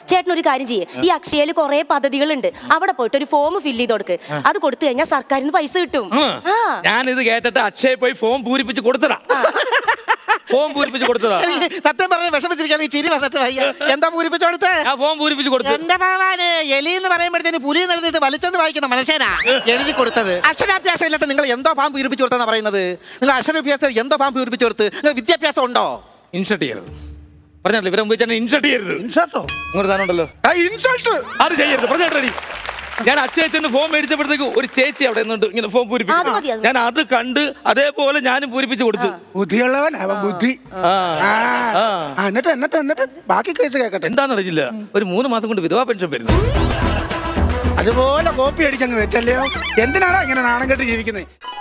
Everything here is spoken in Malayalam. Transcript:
ചേട്ടൻ ഒരു കാര്യം ചെയ്യേ, ഈ അക്ഷയയിൽ കുറെ പദ്ധതികളുണ്ട്, അവിടെ പോയിട്ട് ഒരു ഫോം ഫില്ല് ചെയ്ത് കൊടുക്ക്. അത് കൊടുത്തു കഴിഞ്ഞാൽ സർക്കാരിൽ നിന്ന് പൈസ കിട്ടും. ഞാനിത് കേട്ടിട്ട് അക്ഷയ പോയി ഫോം പൂരിപ്പിച്ച് കൊടുത്തതാ. ഫോം പൂരിപ്പിച്ച് കൊടുത്തതാ. സത്യം പറഞ്ഞ വിഷമിച്ചിരിക്കാൻ ഈ ചിരി വന്നിട്ട് വയ്യ. എന്താ പൂരിപ്പിച്ചു കൊടുത്തേ? ഫോം പൂരിപ്പിച്ച് കൊടുത്തു. എന്റെ ഭഗവാന്, എലി എന്ന് പറയുമ്പോഴത്തേന് പുലി എഴുതിട്ട് വലിച്ചെന്ന് വായിക്കുന്ന മനുഷ്യനാ എഴുതി കൊടുത്തത്. അക്ഷരാഭ്യാസം ഇല്ലാത്ത നിങ്ങൾ എന്തോ ഫാം പൂരിപ്പിച്ചു കൊടുത്തെന്നാ പറയുന്നത്? നിങ്ങൾ അക്ഷരാഭ്യാസം എന്തോ ഫാം പൂരിപ്പിച്ചു കൊടുത്ത്? നിങ്ങൾ വിദ്യാഭ്യാസം ഉണ്ടോ? ഇൻഷർട്ട് ചെയ്യരുത് പറഞ്ഞില്ല, ഇവരെ മുമ്പ് ഇൻഷർട്ട് ചെയ്യരുത്. ഇൻഷർട്ടോ? ഇങ്ങോട്ട് താനുണ്ടല്ലോ ഇൻസൾട്ട്. അത് ചെയ്യരുത് പറഞ്ഞിട്ടടി. ഞാൻ അക്ഷയ ചെന്ന് ഫോം മേടിച്ചപ്പോഴത്തേക്ക് ഒരു ചേച്ചി അവിടെ നിന്നുണ്ട് ഇങ്ങനെ ഫോം പൂരിപ്പിക്കും. ഞാൻ അത് കണ്ട് അതേപോലെ ഞാനും പൂരിപ്പിച്ച് കൊടുത്തു. ബുദ്ധിയുള്ളവൻ അവൻ ബുദ്ധി. എന്നിട്ട് എന്നിട്ട് എന്നിട്ട് ബാക്കി കേസ് കേൾക്കട്ടെ. എന്താണെന്നറിയില്ല, ഒരു 3 മാസം കൊണ്ട് വിധവാ പെൻഷൻ വരുന്നു. അതുപോലെ കോപ്പി അടിച്ചങ്ങ് വെച്ചല്ലോ. എന്തിനാണോ ഇങ്ങനെ നാണം കെട്ട് ജീവിക്കുന്നത്?